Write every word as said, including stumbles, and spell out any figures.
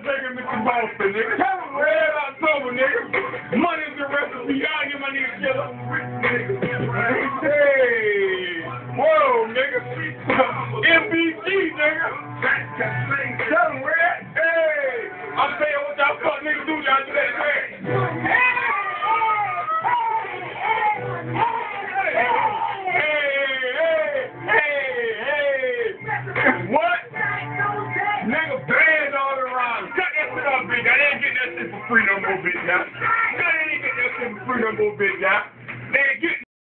taking Mister Boston, nigga. Red October, nigga. Money's the recipe. Y'all get my nigga killer. Hey. Whoa, nigga. M B G, nigga. Tell him, Red. Hey. I'm saying what y'all fuck niggas do, y'all do that shit. What? Nigga banned all around. Cut that shit up, bitch. I didn't get that shit for free no more, bitch, now. I didn't get that shit for free no more, bitch, now.